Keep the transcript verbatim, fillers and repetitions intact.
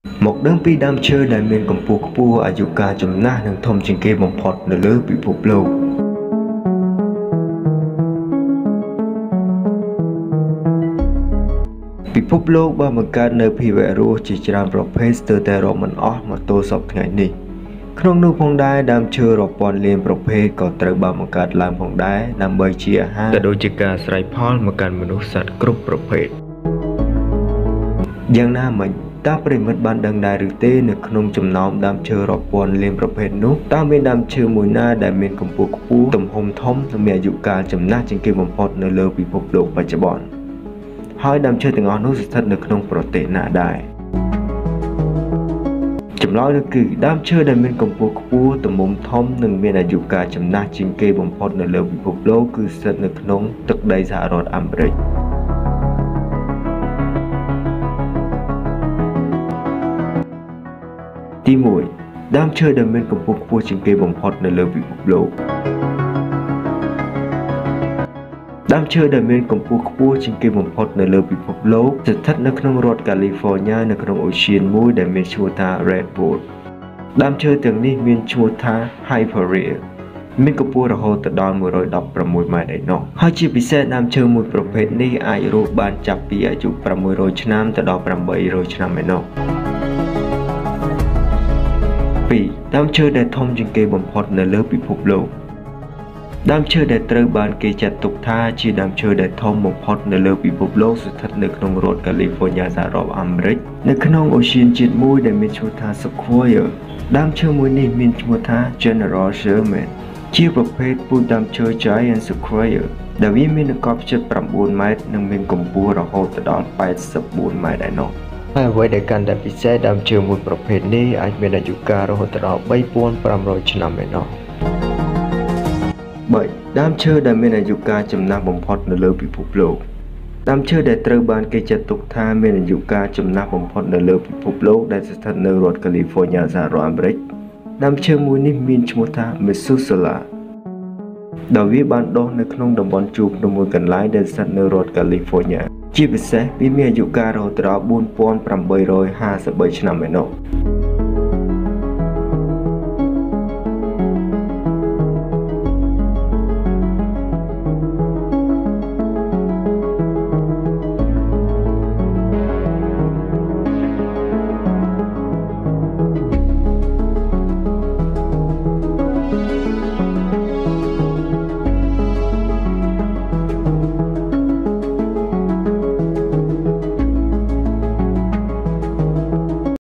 một đơn pi đam chơi đại miền cầm pù pùอายุการจำหน้าหนึ่งทมจิงเกบอมพอดในเลือปิภพโลกពិភពលោកបានបង្កើតនៅភាវៈរស់ជាច្រើនប្រភេទស្ទើរតែរាប់មិនអស់មកទល់សពថ្ងៃនេះក្នុងនោះផងដែរដើមឈើរាប់ពាន់លានប្រភេទក៏ត្រូវបានបង្កើតឡើងផងដែរដើម្បីជាអាហារក៏ដូចជាការស្រែកផលមកកាន់មនុស្សសត្វគ្រប់ប្រភេទយ៉ាងណាមិញតើប្រិមិត្តបានដឹងដែរឬទេនៅក្នុងចំណោមដើមឈើរាប់ពាន់លានប្រភេទនោះតើមានដើមឈើមួយណាដែលមានកម្ពស់ខ្ពស់ទំហំធំនិងមានអាយុកាលចំណាស់ជាងគេបំផុតនៅលើពិភពលោកបច្ចុប្បន្នហើយដើមឈើទាំងអស់នោះស្ថិតនៅក្នុងប្រទេសណាដែរចម្លើយនោះគឺដើមឈើដែលមានកម្ពស់ខ្ពស់ទំហំធំនិងមានអាយុកាលចំណាស់ជាងគេបំផុតនៅលើពិភពលោកគឺស្ថិតនៅក្នុងទឹកដីសហរដ្ឋអាមេរិកទីមួយដើមឈើដែលមានកម្ពស់ខ្ពស់ជាងគេបំផុតនៅលើពិភពលោកដើមឈើដែលមានកម្ពស់ខ្ពស់ជាងគេបំផុតនៅលើពិភពលោកស្ថិតនៅក្នុងរដ្ឋ California នៅក្នុងអូសៀនមួយដែលមានឈ្មោះថា Redwood ដើមឈើទាំងនេះមានឈ្មោះថា Hyperia មានកម្ពស់រហូតដល់មួយរយដប់ប្រាំមួយម៉ែត្រឯណោះហើយជាពិសេសដើមឈើមួយប្រភេទនេះអាចរស់បានចាប់ពីអាយុប្រាំមួយរយឆ្នាំទៅដល់ប្រាំបីរយឆ្នាំឯណោះពីរដើមឈើដែលធំជាងគេបំផុតនៅលើពិភពលោកដើមឈើដែលត្រូវបានគេចាត់ទុកថាជាដើមឈើដែលធំបំផុតនៅលើពិភពលោកស្ថិតនៅក្នុងរដ្ឋ California សហរដ្ឋអាមេរិកនៅក្នុងអូសៀនជាតិមួយដែលមានឈ្មោះថា Sequoia ដើមឈើមួយនេះមានឈ្មោះថា General Sherman ជាប្រភេទពូជដើមឈើ Giant Sequoia ដែលវាមានកាប់ជិតប្រាំបួនម៉ែត្រនិងមានកម្ពស់រហូតដល់ប៉ែតសិបបួនម៉ែត្រឯណោះហើយអ្វីដែលកាន់តែពិសេសដើមឈើមួយប្រភេទនេះអាចមានអាយុកាលរហូតដល់បីពាន់ប្រាំរយឆ្នាំឯណោះបីដើមឈើដែលមានអាយុកាលចំណាស់បំផុតនៅលើពិភពលោកដើមឈើដែលត្រូវបានគេចាត់ទុកថាមានអាយុកាលចំណាស់បំផុតនៅលើពិភពលោកដែលស្ថិតនៅរដ្ឋ California សហរដ្ឋអាមេរិកដើមឈើមួយនេះមានឈ្មោះថា Methuselah ដែលវាបានដុះនៅក្នុងតំបន់ជួរភ្នំមួយកន្លែងដែលស្ថិតនៅរដ្ឋ California ជាពិសេសវាមានអាយុកាលរហូតដល់បួនពាន់ប្រាំបីរយហាសិបបីឆ្នាំឯណោះ